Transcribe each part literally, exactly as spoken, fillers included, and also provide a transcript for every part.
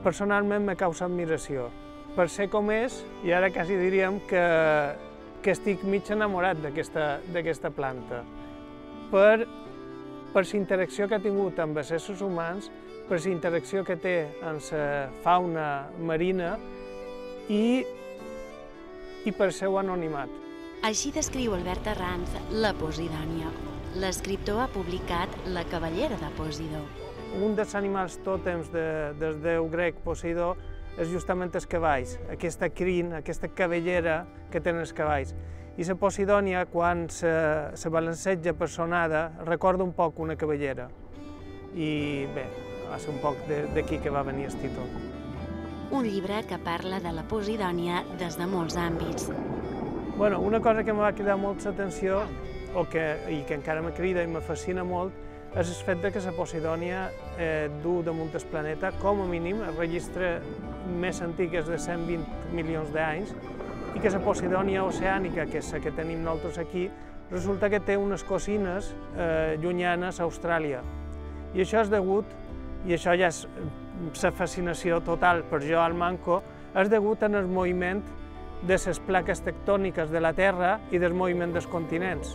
personalment me causa admiració. Per ser com és, i ara quasi diríem que, que estic mig enamorat d'aquesta planta. Per, per la interacció que ha tingut amb els éssers humans, per la interacció que té amb la fauna marina i, i per el seu anonimat. Així descriu Albert Arranz la Posidònia. L'escriptor ha publicat La cavallera de Posidó. Un dels animals tòtems de, del déu grec Posidó és justament els cavalls, aquesta crin, aquesta cabellera que tenen els cavalls. I la Posidònia, quan se, se balanceja per sonada, recorda un poc una cavallera. I bé, va ser un poc d'aquí que va venir el títol. Un llibre que parla de la Posidònia des de molts àmbits. Bueno, una cosa que em va cridar molt l'atenció, o que, i que encara me crida i me fascina molt, és el fet que la Posidònia eh, du damunt el planeta, com a mínim, el registre més antic és de cent vint milions d'anys, i que la Posidònia oceànica, que és la que tenim nosaltres aquí, resulta que té unes cosines eh, llunyanes a Austràlia. I això és degut, i això ja és la fascinació total per jo al manco, és degut en el moviment de les plaques tectòniques de la Terra i del moviment dels continents.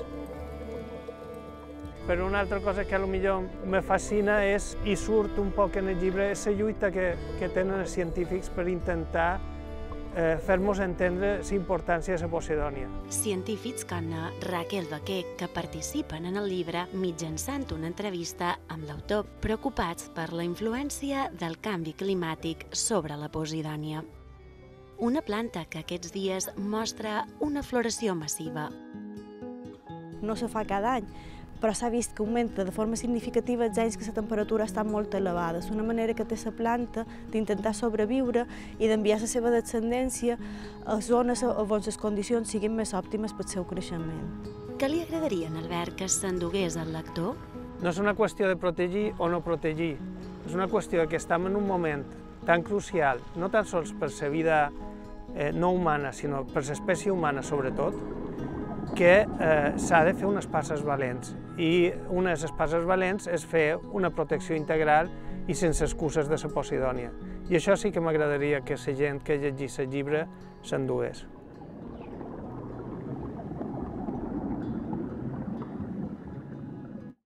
Però una altra cosa que potser me fascina és, i surt un poc en el llibre, és la lluita que, que tenen els científics per intentar eh, fer-nos entendre la importància de la Posidònia. Científics com Raquel Baquer, que participen en el llibre mitjançant una entrevista amb l'autor, preocupats per la influència del canvi climàtic sobre la Posidònia. Una planta que aquests dies mostra una floració massiva. No se fa cada any, però s'ha vist que augmenta de forma significativa els anys que la temperatura està molt elevada. És una manera que té la planta d'intentar sobreviure i d'enviar la seva descendència a zones on les condicions siguin més òptimes pel seu creixement. Què li agradaria a Albert que s'endugués el lector? No és una qüestió de protegir o no protegir, és una qüestió que estem en un moment tan crucial, no tan sols per la vida eh, no humana, sinó per l'espècie humana sobretot, que eh, s'ha de fer unes passes valents. I una de les passes valents és fer una protecció integral i sense excuses de la Posidònia. I això sí que m'agradaria que la gent que llegís el llibre s'endugués.